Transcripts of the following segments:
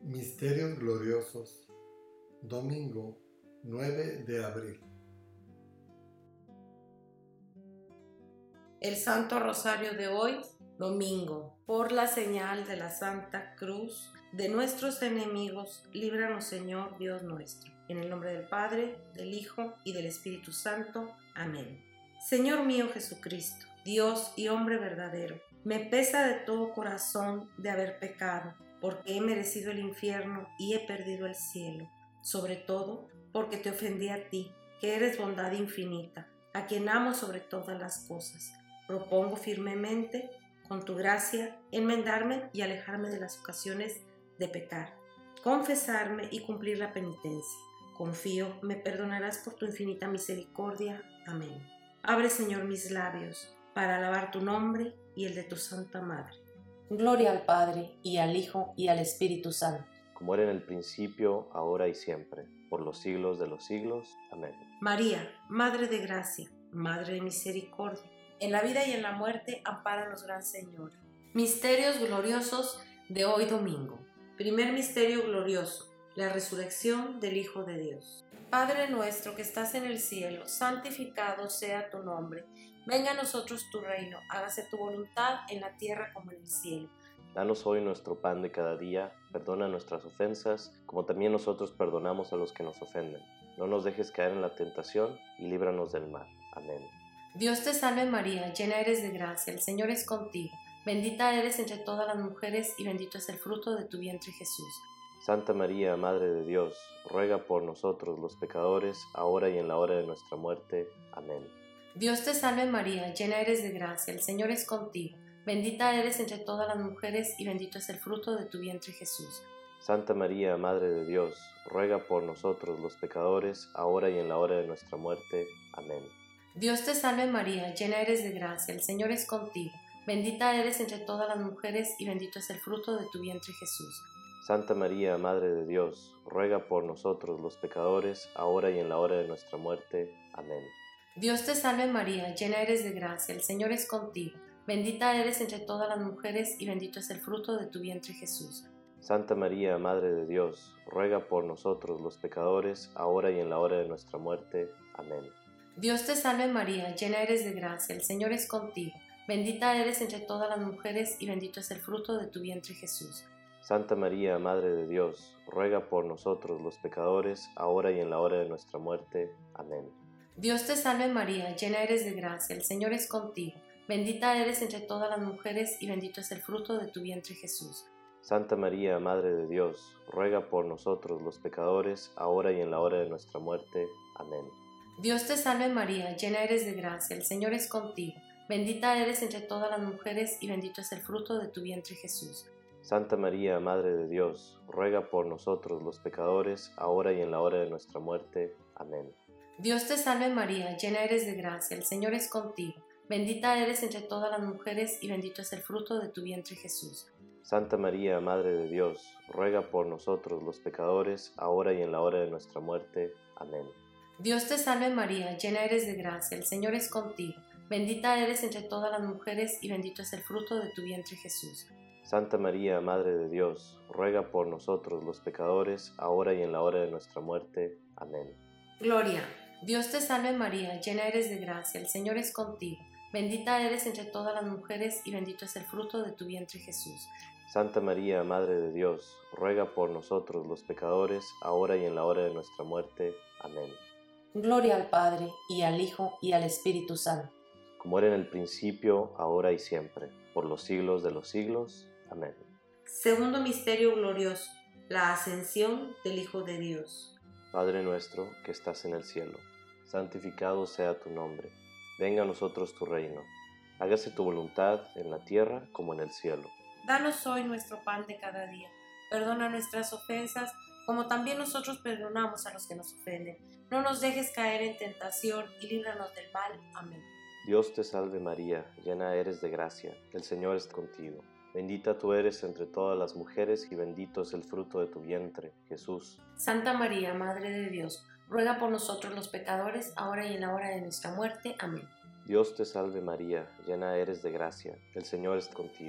Misterios gloriosos, domingo 9 de abril. El Santo Rosario de hoy, domingo, por la señal de la Santa Cruz de nuestros enemigos, líbranos, Señor Dios nuestro. En el nombre del Padre, del Hijo y del Espíritu Santo. Amén. Señor mío Jesucristo, Dios y hombre verdadero, me pesa de todo corazón de haber pecado, porque he merecido el infierno y he perdido el cielo, sobre todo porque te ofendí a ti, que eres bondad infinita, a quien amo sobre todas las cosas. Propongo firmemente, con tu gracia, enmendarme y alejarme de las ocasiones de pecar, confesarme y cumplir la penitencia. Confío, me perdonarás por tu infinita misericordia. Amén. Abre, Señor, mis labios para alabar tu nombre y el de tu Santa Madre. Gloria al Padre, y al Hijo, y al Espíritu Santo. Como era en el principio, ahora y siempre, por los siglos de los siglos. Amén. María, Madre de Gracia, Madre de Misericordia, en la vida y en la muerte, ampáranos, Gran Señor. Misterios gloriosos de hoy domingo. Primer misterio glorioso, la resurrección del Hijo de Dios. Padre nuestro que estás en el cielo, santificado sea tu nombre. Venga a nosotros tu reino, hágase tu voluntad en la tierra como en el cielo. Danos hoy nuestro pan de cada día, perdona nuestras ofensas, como también nosotros perdonamos a los que nos ofenden. No nos dejes caer en la tentación y líbranos del mal. Amén. Dios te salve María, llena eres de gracia, el Señor es contigo. Bendita eres entre todas las mujeres y bendito es el fruto de tu vientre Jesús. Santa María, Madre de Dios, ruega por nosotros los pecadores, ahora y en la hora de nuestra muerte. Amén. Dios te salve María, llena eres de gracia, el Señor es contigo. Bendita eres entre todas las mujeres y bendito es el fruto de tu vientre Jesús. Santa María, Madre de Dios, ruega por nosotros los pecadores, ahora y en la hora de nuestra muerte. Amén. Dios te salve María, llena eres de gracia, el Señor es contigo. Bendita eres entre todas las mujeres y bendito es el fruto de tu vientre Jesús. Santa María, Madre de Dios, ruega por nosotros los pecadores, ahora y en la hora de nuestra muerte. Amén. Dios te salve María, llena eres de gracia, el Señor es contigo. Bendita eres entre todas las mujeres y bendito es el fruto de tu vientre Jesús. Santa María, Madre de Dios, ruega por nosotros los pecadores, ahora y en la hora de nuestra muerte. Amén. Dios te salve María, llena eres de gracia, el Señor es contigo. Bendita eres entre todas las mujeres y bendito es el fruto de tu vientre Jesús. Santa María, Madre de Dios, ruega por nosotros los pecadores, ahora y en la hora de nuestra muerte. Amén. Dios te salve María, llena eres de gracia, el Señor es contigo. Bendita eres entre todas las mujeres y bendito es el fruto de tu vientre Jesús. Santa María, Madre de Dios, ruega por nosotros los pecadores, ahora y en la hora de nuestra muerte. Amén. Dios te salve María, llena eres de gracia, el Señor es contigo. Bendita eres entre todas las mujeres y bendito es el fruto de tu vientre Jesús. Santa María, Madre de Dios, ruega por nosotros los pecadores, ahora y en la hora de nuestra muerte. Amén. Dios te salve María, llena eres de gracia, el Señor es contigo. Bendita eres entre todas las mujeres y bendito es el fruto de tu vientre Jesús. Santa María, Madre de Dios, ruega por nosotros los pecadores, ahora y en la hora de nuestra muerte. Amén. Dios te salve María, llena eres de gracia, el Señor es contigo. Bendita eres entre todas las mujeres y bendito es el fruto de tu vientre Jesús. Santa María, Madre de Dios, ruega por nosotros los pecadores, ahora y en la hora de nuestra muerte. Amén. Gloria. Dios te salve María, llena eres de gracia, el Señor es contigo. Bendita eres entre todas las mujeres y bendito es el fruto de tu vientre Jesús. Santa María, Madre de Dios, ruega por nosotros los pecadores, ahora y en la hora de nuestra muerte. Amén. Gloria al Padre, y al Hijo, y al Espíritu Santo. Como era en el principio, ahora y siempre, por los siglos de los siglos. Amén. Segundo misterio glorioso, la ascensión del Hijo de Dios. Padre nuestro que estás en el cielo, santificado sea tu nombre. Venga a nosotros tu reino. Hágase tu voluntad en la tierra como en el cielo. Danos hoy nuestro pan de cada día. Perdona nuestras ofensas, como también nosotros perdonamos a los que nos ofenden. No nos dejes caer en tentación y líbranos del mal. Amén. Dios te salve María, llena eres de gracia, el Señor es contigo. Bendita tú eres entre todas las mujeres y bendito es el fruto de tu vientre, Jesús. Santa María, Madre de Dios, ruega por nosotros los pecadores, ahora y en la hora de nuestra muerte. Amén. Dios te salve María, llena eres de gracia, el Señor es contigo.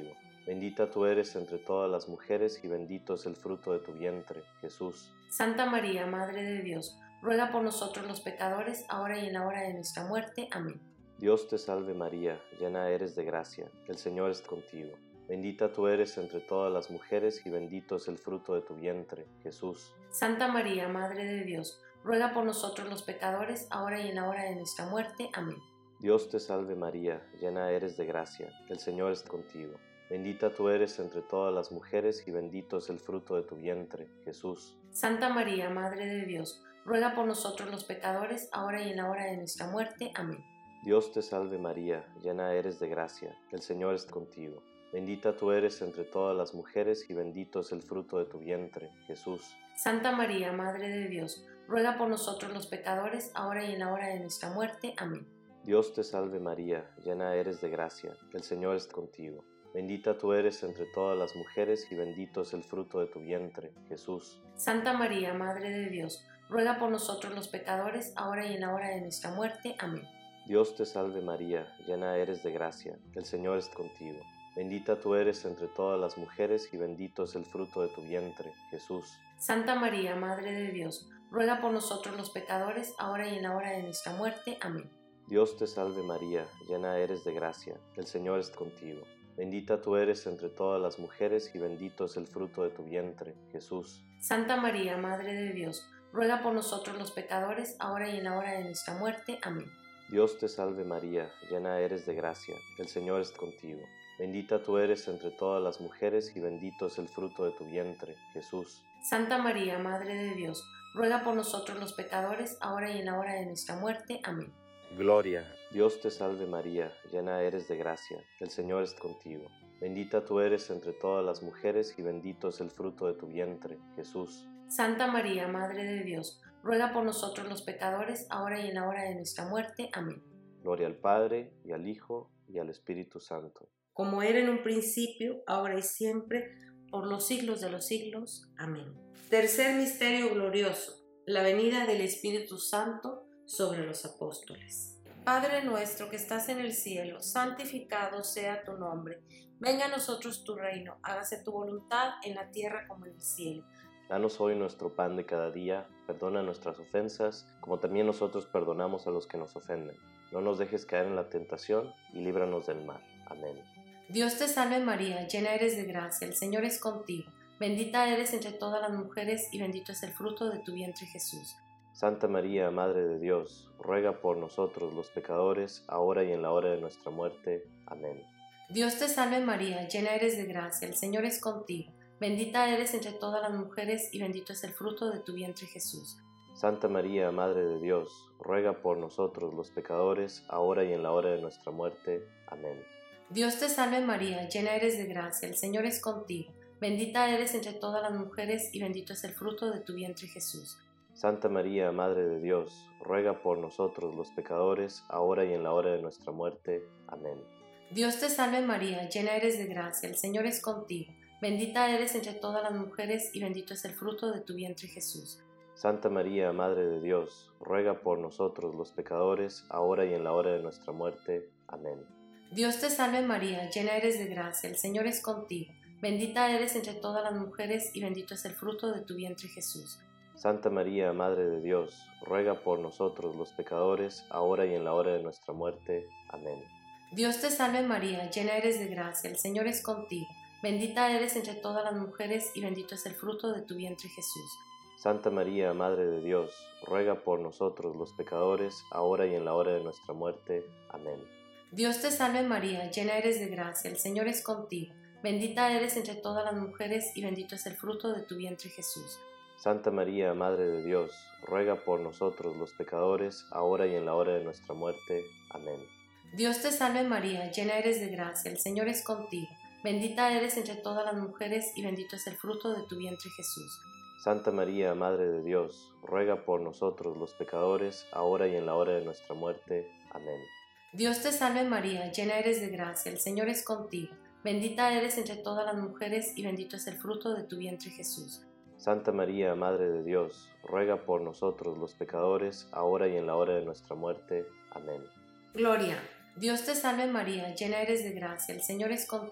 Bendita tú eres entre todas las mujeres y bendito es el fruto de tu vientre, Jesús. Santa María, Madre de Dios, ruega por nosotros los pecadores, ahora y en la hora de nuestra muerte. Amén. Dios te salve María, llena eres de gracia, el Señor es contigo. Bendita tú eres entre todas las mujeres y bendito es el fruto de tu vientre, Jesús. Santa María, Madre de Dios, ruega por nosotros los pecadores, ahora y en la hora de nuestra muerte. Amén. Dios te salve María, llena eres de gracia, el Señor es contigo. Bendita tú eres entre todas las mujeres y bendito es el fruto de tu vientre, Jesús. Santa María, Madre de Dios, ruega por nosotros los pecadores, ahora y en la hora de nuestra muerte. Amén. Dios te salve María, llena eres de gracia, el Señor es contigo. Bendita tú eres entre todas las mujeres y bendito es el fruto de tu vientre, Jesús. Santa María, Madre de Dios, ruega por nosotros los pecadores, ahora y en la hora de nuestra muerte. Amén. Dios te salve María, llena eres de gracia, el Señor es contigo. Bendita tú eres entre todas las mujeres y bendito es el fruto de tu vientre, Jesús. Santa María, Madre de Dios, ruega por nosotros los pecadores, ahora y en la hora de nuestra muerte. Amén. Dios te salve María, llena eres de gracia, el Señor es contigo. Bendita tú eres entre todas las mujeres y bendito es el fruto de tu vientre, Jesús. Santa María, Madre de Dios, ruega por nosotros los pecadores, ahora y en la hora de nuestra muerte. Amén. Dios te salve María, llena eres de gracia, el Señor es contigo. Bendita tú eres entre todas las mujeres y bendito es el fruto de tu vientre, Jesús. Santa María, Madre de Dios, ruega por nosotros los pecadores, ahora y en la hora de nuestra muerte. Amén. Dios te salve María, llena eres de gracia, el Señor es contigo. Bendita tú eres entre todas las mujeres y bendito es el fruto de tu vientre, Jesús. Santa María, Madre de Dios, ruega por nosotros los pecadores, ahora y en la hora de nuestra muerte. Amén. Gloria. Dios te salve María, llena eres de gracia, el Señor es contigo. Bendita tú eres entre todas las mujeres y bendito es el fruto de tu vientre, Jesús. Santa María, Madre de Dios, ruega por nosotros los pecadores, ahora y en la hora de nuestra muerte. Amén. Gloria al Padre, y al Hijo, y al Espíritu Santo. Como era en un principio, ahora y siempre, por los siglos de los siglos. Amén. Tercer misterio glorioso, la venida del Espíritu Santo sobre los apóstoles. Padre nuestro que estás en el cielo, santificado sea tu nombre. Venga a nosotros tu reino, hágase tu voluntad en la tierra como en el cielo. Danos hoy nuestro pan de cada día, perdona nuestras ofensas, como también nosotros perdonamos a los que nos ofenden. No nos dejes caer en la tentación y líbranos del mal. Amén. Dios te salve María, llena eres de gracia, el Señor es contigo. Bendita eres entre todas las mujeres y bendito es el fruto de tu vientre Jesús. Santa María, Madre de Dios, ruega por nosotros los pecadores, ahora y en la hora de nuestra muerte. Amén. Dios te salve María, llena eres de gracia, el Señor es contigo. Bendita eres entre todas las mujeres y bendito es el fruto de tu vientre Jesús. Santa María, Madre de Dios, ruega por nosotros los pecadores, ahora y en la hora de nuestra muerte. Amén. Dios te salve María, llena eres de gracia, el Señor es contigo. Bendita eres entre todas las mujeres y bendito es el fruto de tu vientre Jesús. Santa María, Madre de Dios, ruega por nosotros los pecadores, ahora y en la hora de nuestra muerte. Amén. Dios te salve María, llena eres de gracia, el Señor es contigo. Bendita eres entre todas las mujeres y bendito es el fruto de tu vientre Jesús. Santa María, Madre de Dios, ruega por nosotros los pecadores, ahora y en la hora de nuestra muerte. Amén. Dios te salve María, llena eres de gracia, el Señor es contigo. Bendita eres entre todas las mujeres y bendito es el fruto de tu vientre Jesús. Santa María, Madre de Dios, ruega por nosotros los pecadores, ahora y en la hora de nuestra muerte. Amén. Dios te salve María, llena eres de gracia, el Señor es contigo. Bendita eres entre todas las mujeres y bendito es el fruto de tu vientre Jesús. Santa María, Madre de Dios, ruega por nosotros los pecadores, ahora y en la hora de nuestra muerte. Amén. Dios te salve María, llena eres de gracia, el Señor es contigo. Bendita eres entre todas las mujeres y bendito es el fruto de tu vientre Jesús. Santa María, Madre de Dios, ruega por nosotros los pecadores, ahora y en la hora de nuestra muerte. Amén. Dios te salve María, llena eres de gracia, el Señor es contigo. Bendita eres entre todas las mujeres y bendito es el fruto de tu vientre Jesús. Santa María, Madre de Dios, ruega por nosotros los pecadores, ahora y en la hora de nuestra muerte. Amén. Dios te salve María, llena eres de gracia, el Señor es contigo. Bendita eres entre todas las mujeres y bendito es el fruto de tu vientre Jesús. Santa María, Madre de Dios, ruega por nosotros los pecadores, ahora y en la hora de nuestra muerte. Amén. Gloria. Dios te salve María, llena eres de gracia, el Señor es contigo.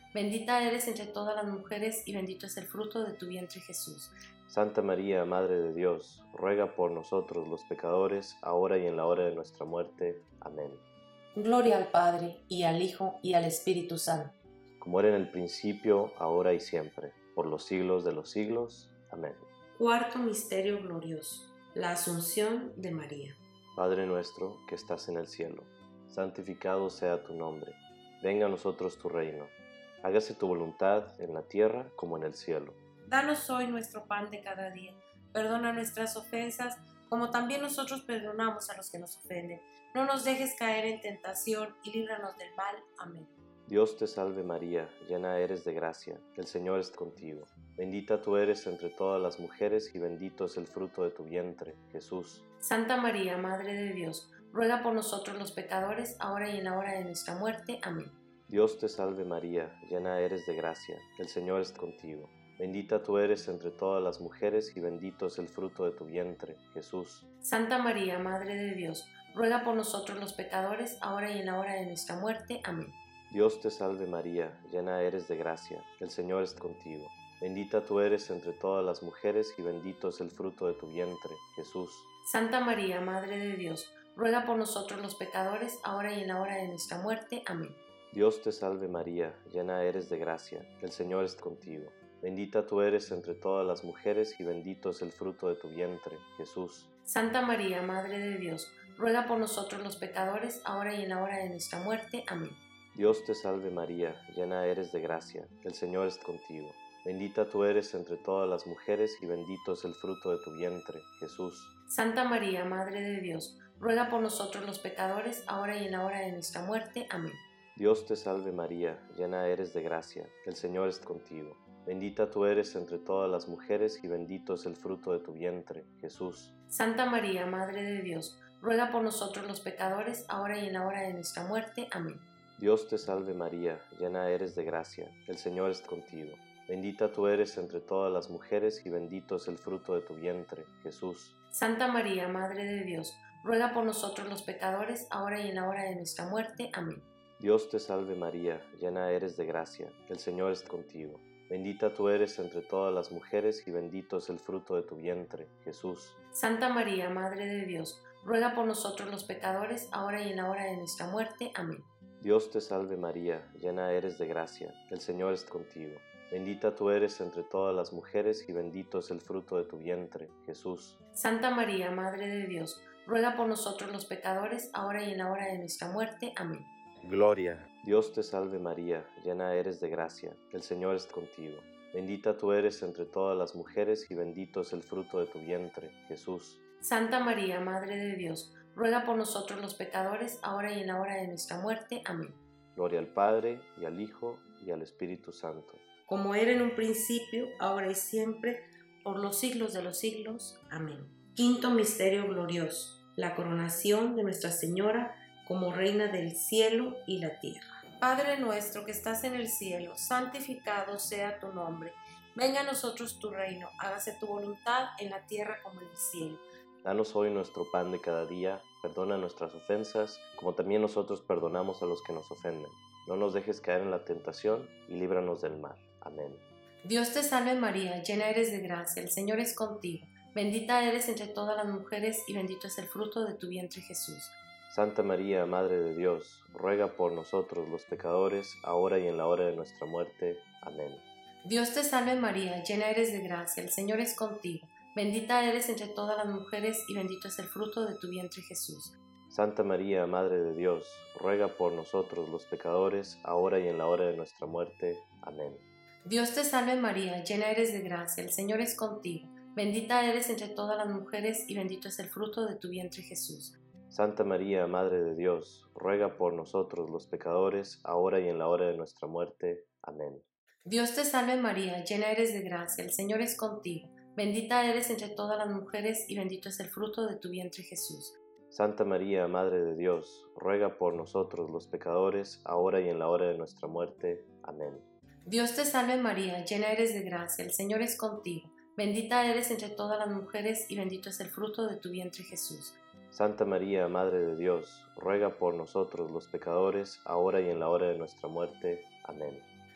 Bendita eres entre todas las mujeres y bendito es el fruto de tu vientre Jesús. Santa María, Madre de Dios, ruega por nosotros los pecadores, ahora y en la hora de nuestra muerte. Amén. Gloria al Padre, y al Hijo, y al Espíritu Santo. Como era en el principio, ahora y siempre, por los siglos de los siglos. Amén. Cuarto misterio glorioso: la Asunción de María. Padre nuestro que estás en el cielo, santificado sea tu nombre. Venga a nosotros tu reino. Hágase tu voluntad en la tierra como en el cielo. Danos hoy nuestro pan de cada día. Perdona nuestras ofensas, como también nosotros perdonamos a los que nos ofenden. No nos dejes caer en tentación y líbranos del mal. Amén. Dios te salve María, llena eres de gracia, el Señor es contigo. Bendita tú eres entre todas las mujeres y bendito es el fruto de tu vientre, Jesús. Santa María, Madre de Dios, ruega por nosotros los pecadores, ahora y en la hora de nuestra muerte. Amén. Dios te salve María, llena eres de gracia, el Señor es contigo. Bendita tú eres entre todas las mujeres y bendito es el fruto de tu vientre, Jesús. Santa María, Madre de Dios, ruega por nosotros los pecadores, ahora y en la hora de nuestra muerte. Amén. Dios te salve María, llena eres de gracia, el Señor es contigo. Bendita tú eres entre todas las mujeres y bendito es el fruto de tu vientre, Jesús. Santa María, Madre de Dios, ruega por nosotros los pecadores, ahora y en la hora de nuestra muerte. Amén. Dios te salve María, llena eres de gracia, el Señor es contigo. Bendita tú eres entre todas las mujeres y bendito es el fruto de tu vientre, Jesús. Santa María, Madre de Dios, ruega por nosotros los pecadores, ahora y en la hora de nuestra muerte. Amén. Dios te salve María, llena eres de gracia, el Señor es contigo. Bendita tú eres entre todas las mujeres y bendito es el fruto de tu vientre, Jesús. Santa María, Madre de Dios, ruega por nosotros los pecadores, ahora y en la hora de nuestra muerte. Amén. Dios te salve María, llena eres de gracia, el Señor es contigo. Bendita tú eres entre todas las mujeres y bendito es el fruto de tu vientre, Jesús. Santa María, Madre de Dios, ruega por nosotros los pecadores, ahora y en la hora de nuestra muerte. Amén. Dios te salve María, llena eres de gracia, el Señor es contigo. Bendita tú eres entre todas las mujeres y bendito es el fruto de tu vientre, Jesús. Santa María, Madre de Dios, ruega por nosotros los pecadores, ahora y en la hora de nuestra muerte. Amén. Dios te salve María, llena eres de gracia, el Señor es contigo. Bendita tú eres entre todas las mujeres y bendito es el fruto de tu vientre, Jesús. Santa María, Madre de Dios, ruega por nosotros los pecadores, ahora y en la hora de nuestra muerte. Amén. Dios te salve María, llena eres de gracia, el Señor es contigo. Bendita tú eres entre todas las mujeres y bendito es el fruto de tu vientre, Jesús. Santa María, Madre de Dios, ruega por nosotros los pecadores, ahora y en la hora de nuestra muerte. Amén. Gloria. Dios te salve María, llena eres de gracia, el Señor es contigo. Bendita tú eres entre todas las mujeres y bendito es el fruto de tu vientre, Jesús. Santa María, Madre de Dios, ruega por nosotros los pecadores, ahora y en la hora de nuestra muerte. Amén. Gloria al Padre, y al Hijo, y al Espíritu Santo. Como era en un principio, ahora y siempre, por los siglos de los siglos. Amén. Quinto misterio glorioso: la coronación de Nuestra Señora como Reina del cielo y la tierra. Padre nuestro que estás en el cielo, santificado sea tu nombre. Venga a nosotros tu reino, hágase tu voluntad en la tierra como en el cielo. Danos hoy nuestro pan de cada día, perdona nuestras ofensas, como también nosotros perdonamos a los que nos ofenden. No nos dejes caer en la tentación y líbranos del mal. Amén. Dios te salve María, llena eres de gracia, el Señor es contigo. Bendita eres entre todas las mujeres y bendito es el fruto de tu vientre Jesús. Santa María, Madre de Dios, ruega por nosotros los pecadores, ahora y en la hora de nuestra muerte. Amén. Dios te salve María, llena eres de gracia, el Señor es contigo. Bendita eres entre todas las mujeres y bendito es el fruto de tu vientre Jesús. Santa María, Madre de Dios, ruega por nosotros los pecadores, ahora y en la hora de nuestra muerte. Amén. Dios te salve María, llena eres de gracia, el Señor es contigo. Bendita eres entre todas las mujeres y bendito es el fruto de tu vientre Jesús. Santa María, Madre de Dios, ruega por nosotros los pecadores, ahora y en la hora de nuestra muerte. Amén. Dios te salve María, llena eres de gracia, el Señor es contigo. Bendita eres entre todas las mujeres y bendito es el fruto de tu vientre Jesús. Santa María, Madre de Dios, ruega por nosotros los pecadores, ahora y en la hora de nuestra muerte. Amén. Dios te salve María, llena eres de gracia, el Señor es contigo. Bendita eres entre todas las mujeres y bendito es el fruto de tu vientre Jesús. Santa María, Madre de Dios, ruega por nosotros los pecadores, ahora y en la hora de nuestra muerte. Amén.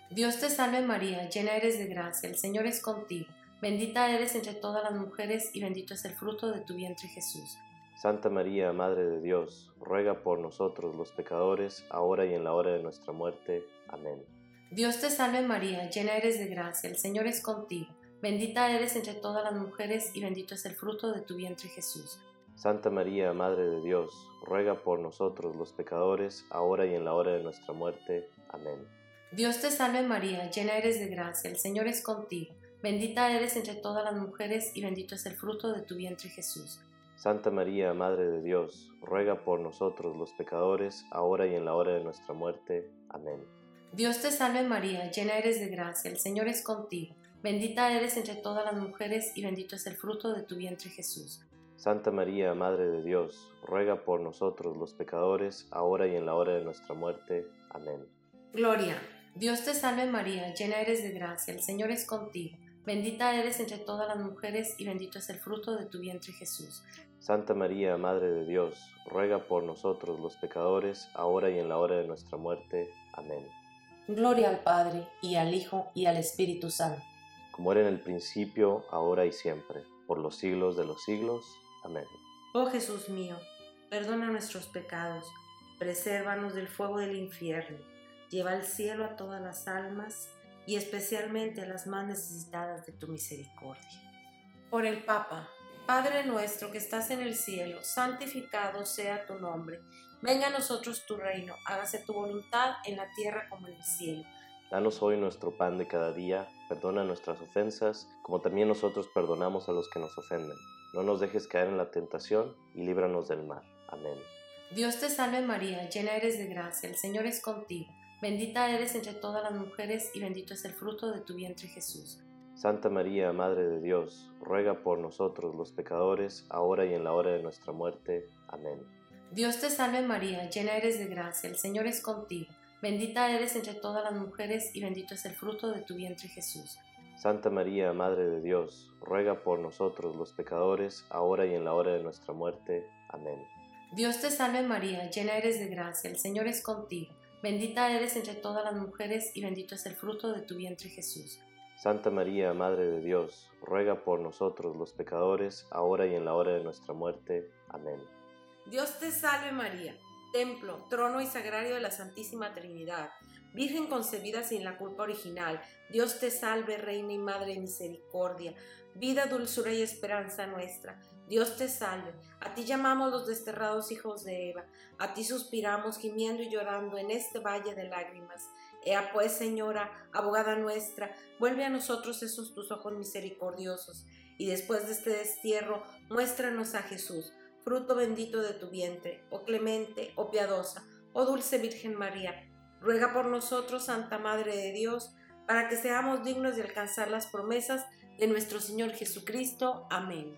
Dios te salve María, llena eres de gracia, el Señor es contigo. Bendita eres entre todas las mujeres y bendito es el fruto de tu vientre Jesús. Santa María, Madre de Dios, ruega por nosotros los pecadores, ahora y en la hora de nuestra muerte. Amén. Dios te salve María, llena eres de gracia, el Señor es contigo. Bendita eres entre todas las mujeres y bendito es el fruto de tu vientre Jesús. Santa María, Madre de Dios, ruega por nosotros los pecadores, ahora y en la hora de nuestra muerte. Amén. Dios te salve María, llena eres de gracia, el Señor es contigo. Bendita eres entre todas las mujeres y bendito es el fruto de tu vientre Jesús. Santa María, Madre de Dios, ruega por nosotros los pecadores, ahora y en la hora de nuestra muerte. Amén. Dios te salve María, llena eres de gracia, el Señor es contigo. Bendita eres entre todas las mujeres y bendito es el fruto de tu vientre Jesús. Santa María, Madre de Dios, ruega por nosotros los pecadores, ahora y en la hora de nuestra muerte. Amén. Gloria. Dios te salve María, llena eres de gracia, el Señor es contigo. Bendita eres entre todas las mujeres y bendito es el fruto de tu vientre Jesús. Santa María, Madre de Dios, ruega por nosotros los pecadores, ahora y en la hora de nuestra muerte. Amén. Gloria al Padre, y al Hijo, y al Espíritu Santo. Como era en el principio, ahora y siempre, por los siglos de los siglos. Amén. Oh Jesús mío, perdona nuestros pecados, presérvanos del fuego del infierno, lleva al cielo a todas las almas y especialmente a las más necesitadas de tu misericordia. Por el Papa. Padre nuestro que estás en el cielo, santificado sea tu nombre. Venga a nosotros tu reino, hágase tu voluntad en la tierra como en el cielo. Danos hoy nuestro pan de cada día, perdona nuestras ofensas, como también nosotros perdonamos a los que nos ofenden. No nos dejes caer en la tentación y líbranos del mal. Amén. Dios te salve María, llena eres de gracia, el Señor es contigo. Bendita eres entre todas las mujeres y bendito es el fruto de tu vientre Jesús. Santa María, Madre de Dios, ruega por nosotros los pecadores, ahora y en la hora de nuestra muerte. Amén. Dios te salve María, llena eres de gracia, el Señor es contigo. Bendita eres entre todas las mujeres y bendito es el fruto de tu vientre Jesús. Santa María, Madre de Dios, ruega por nosotros los pecadores, ahora y en la hora de nuestra muerte. Amén. Dios te salve María, llena eres de gracia, el Señor es contigo. Bendita eres entre todas las mujeres y bendito es el fruto de tu vientre Jesús. Santa María, Madre de Dios, ruega por nosotros los pecadores, ahora y en la hora de nuestra muerte. Amén. Dios te salve María, templo, trono y sagrario de la Santísima Trinidad, Virgen concebida sin la culpa original. Dios te salve, Reina y Madre de misericordia, vida, dulzura y esperanza nuestra. Dios te salve, a ti llamamos los desterrados hijos de Eva, a ti suspiramos gimiendo y llorando en este valle de lágrimas. Ea pues, Señora, abogada nuestra, vuelve a nosotros esos tus ojos misericordiosos, y después de este destierro, muéstranos a Jesús, fruto bendito de tu vientre, oh clemente, oh piadosa, oh dulce Virgen María. Ruega por nosotros, Santa Madre de Dios, para que seamos dignos de alcanzar las promesas de nuestro Señor Jesucristo. Amén.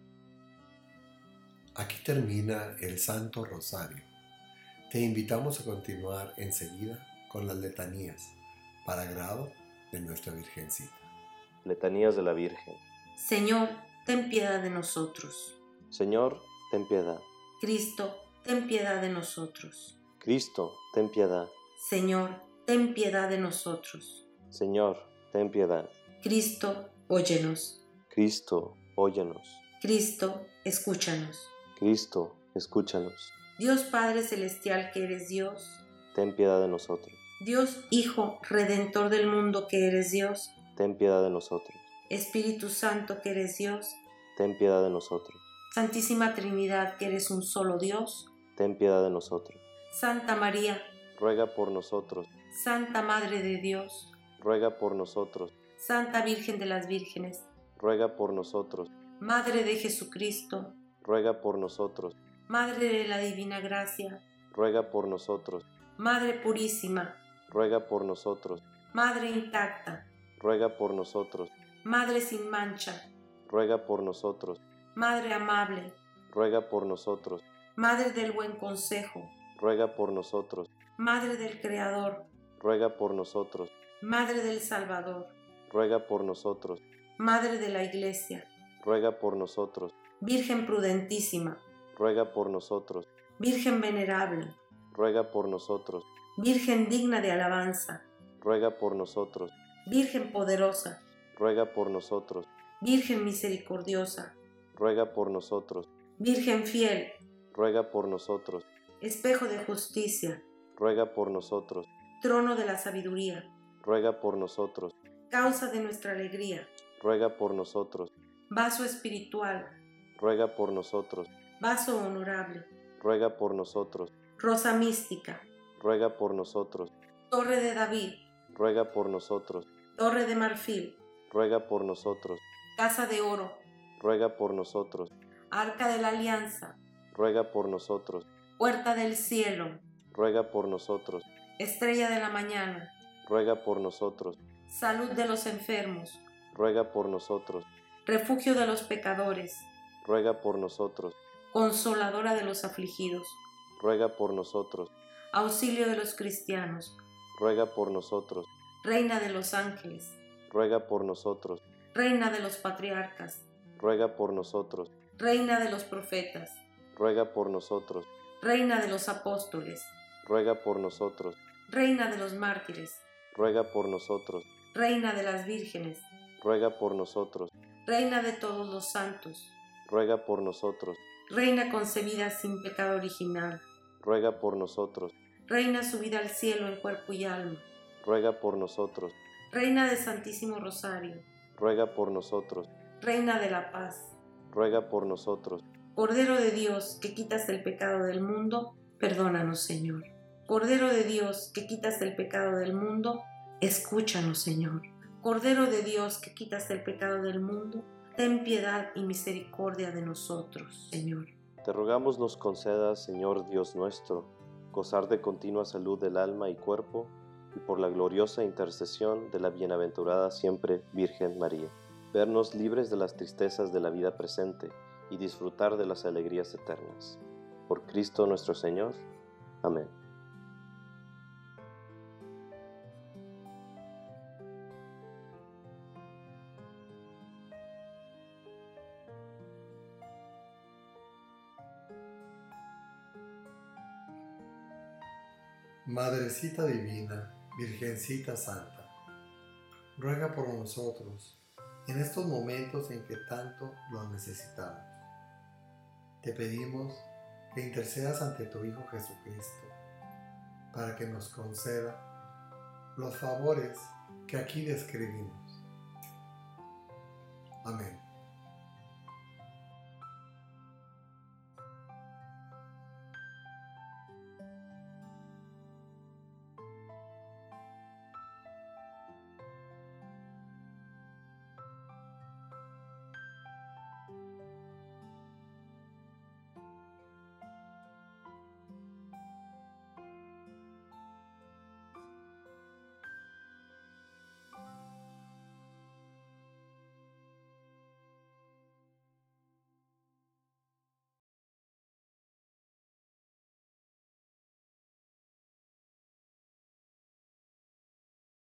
Aquí termina el Santo Rosario. Te invitamos a continuar enseguida con las letanías, para agrado de nuestra Virgencita. Letanías de la Virgen. Señor, ten piedad de nosotros. Señor, ten piedad. Cristo, ten piedad de nosotros. Cristo, ten piedad. Señor, ten piedad de nosotros. Señor, ten piedad. Cristo, óyenos. Cristo, óyenos. Cristo, escúchanos. Cristo, escúchanos. Dios Padre Celestial que eres Dios. Ten piedad de nosotros. Dios Hijo, Redentor del mundo que eres Dios. Ten piedad de nosotros. Espíritu Santo que eres Dios. Ten piedad de nosotros. Santísima Trinidad que eres un solo Dios. Ten piedad de nosotros. Santa María, Ruega por nosotros. Santa Madre de Dios. Ruega por nosotros. Santa Virgen de las Vírgenes. Ruega por nosotros. Madre de Jesucristo. Ruega por nosotros. Madre de la Divina Gracia. Ruega por nosotros. Madre purísima. Ruega por nosotros. Madre intacta. Ruega por nosotros. Madre sin mancha. Ruega por nosotros. Madre amable. Ruega por nosotros. Madre del buen consejo. Ruega por nosotros. Madre del Creador. Ruega por nosotros. Madre del Salvador. Ruega por nosotros. Madre de la Iglesia. Ruega por nosotros. Virgen prudentísima. Ruega por nosotros. Virgen venerable. Ruega por nosotros. Virgen digna de alabanza. ruega por nosotros. Virgen poderosa, Ruega por nosotros. Virgen misericordiosa, Ruega por nosotros. Virgen fiel, Ruega por nosotros. espejo de justicia, Ruega por nosotros. trono de la sabiduría, Ruega por nosotros. causa de nuestra alegría, Ruega por nosotros. vaso espiritual, Ruega por nosotros. vaso honorable, Ruega por nosotros. rosa mística, Ruega por nosotros. torre de David, Ruega por nosotros. torre de marfil, Ruega por nosotros. casa de oro, Ruega por nosotros. arca de la alianza, Ruega por nosotros. puerta del cielo, Ruega por nosotros. estrella de la mañana, Ruega por nosotros. salud de los enfermos, Ruega por nosotros. refugio de los pecadores, Ruega por nosotros. consoladora de los afligidos, Ruega por nosotros. auxilio de los cristianos, Ruega por nosotros. reina de los ángeles, Ruega por nosotros. reina de los patriarcas, Ruega por nosotros. reina de los profetas, Ruega por nosotros. reina de los apóstoles, Ruega por nosotros. reina de los mártires, Ruega por nosotros. reina de las vírgenes, Ruega por nosotros. reina de todos los santos, Ruega por nosotros. reina concebida sin pecado original, Ruega por nosotros. reina subida al cielo en cuerpo y alma, Ruega por nosotros. reina del Santísimo Rosario, Ruega por nosotros. reina de la paz, Ruega por nosotros. Cordero de Dios que quitas el pecado del mundo, perdónanos, Señor. Cordero de Dios que quitas el pecado del mundo, escúchanos, Señor. Cordero de Dios que quitas el pecado del mundo, ten piedad y misericordia de nosotros, Señor. Te rogamos nos concedas, Señor Dios nuestro, gozar de continua salud del alma y cuerpo, y por la gloriosa intercesión de la bienaventurada siempre Virgen María, vernos libres de las tristezas de la vida presente y disfrutar de las alegrías eternas. Por Cristo nuestro Señor. Amén. Madrecita Divina, Virgencita Santa, ruega por nosotros en estos momentos en que tanto lo necesitamos. Te pedimos que intercedas ante tu Hijo Jesucristo para que nos conceda los favores que aquí describimos. Amén.